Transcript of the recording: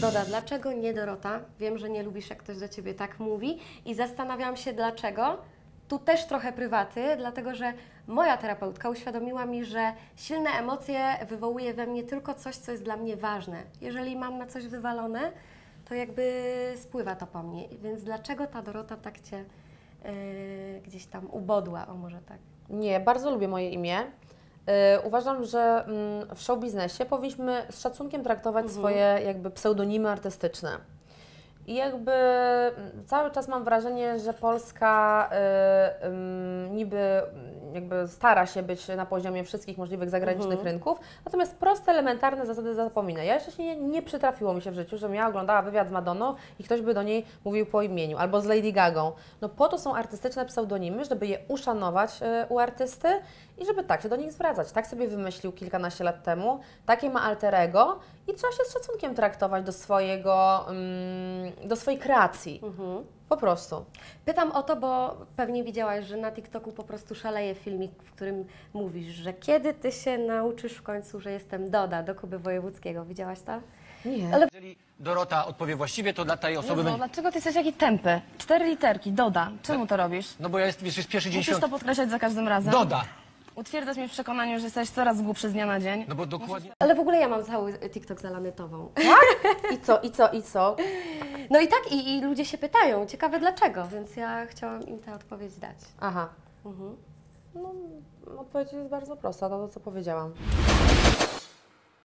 Doda, dlaczego nie Dorota? Wiem, że nie lubisz, jak ktoś do Ciebie tak mówi i zastanawiałam się dlaczego. Tu też trochę prywaty, dlatego że moja terapeutka uświadomiła mi, że silne emocje wywołuje we mnie tylko coś, co jest dla mnie ważne. Jeżeli mam na coś wywalone, to jakby spływa to po mnie. Więc dlaczego ta Dorota tak Cię gdzieś tam ubodła, o może tak? Nie, bardzo lubię moje imię. Uważam, że w show biznesie powinniśmy z szacunkiem traktować swoje jakby pseudonimy artystyczne. I jakby cały czas mam wrażenie, że Polska niby jakby stara się być na poziomie wszystkich możliwych zagranicznych rynków, natomiast proste, elementarne zasady zapomina. Ja jeszcze się nie przytrafiło mi się w życiu, żebym ja oglądała wywiad z Madonną i ktoś by do niej mówił po imieniu, albo z Lady Gagą. No po to są artystyczne pseudonimy, żeby je uszanować u artysty i żeby tak się do nich zwracać. Tak sobie wymyślił kilkanaście lat temu, takie ma alter ego i trzeba się z szacunkiem traktować do swojej kreacji. Po prostu. Pytam o to, bo pewnie widziałaś, że na TikToku po prostu szaleje filmik, w którym mówisz, że kiedy Ty się nauczysz w końcu, że jestem Doda do Kuby Wojewódzkiego. Widziałaś to? Nie. Ale Jeżeli Dorota odpowie właściwie, to dla tej osoby Jezu, będzie... dlaczego ty jesteś taki tępy? 4 literki, Doda. Czemu to robisz? No bo ja jest pierwszy dzień Musisz świąt. to podkreślać za każdym razem. Doda! Utwierdzasz mnie w przekonaniu, że jesteś coraz głupszy z dnia na dzień. No bo dokładnie... Ale w ogóle ja mam cały TikTok zalany tową. I co? No i tak, i ludzie się pytają, ciekawe dlaczego, więc ja chciałam im tę odpowiedź dać. Aha. No, odpowiedź jest bardzo prosta, to co powiedziałam.